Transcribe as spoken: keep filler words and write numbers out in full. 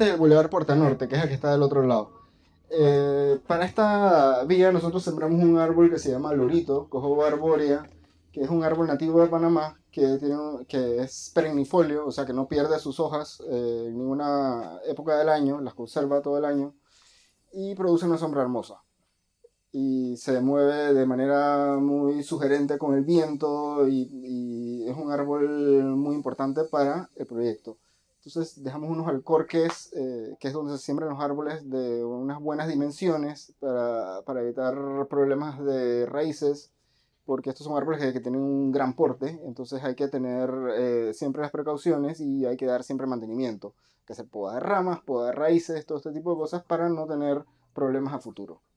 Este es el Boulevard Puerta Norte, que es el que está del otro lado. Eh, para esta vía nosotros sembramos un árbol que se llama lorito, cojoba arbórea, que es un árbol nativo de Panamá que, tiene, un- que es perennifolio, o sea que no pierde sus hojas eh, en ninguna época del año, las conserva todo el año y produce una sombra hermosa. Y se mueve de manera muy sugerente con el viento y, y es un árbol muy importante para el proyecto. Entonces dejamos unos alcorques, eh, que es donde se siembran los árboles de unas buenas dimensiones para, para evitar problemas de raíces, porque estos son árboles que, que tienen un gran porte, entonces hay que tener eh, siempre las precauciones y hay que dar siempre mantenimiento, que se poda de ramas, poda de raíces, todo este tipo de cosas para no tener problemas a futuro.